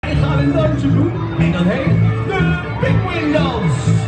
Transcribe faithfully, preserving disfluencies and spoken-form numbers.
Wij gaan een dansje doen en dat heet de Pinguïndans.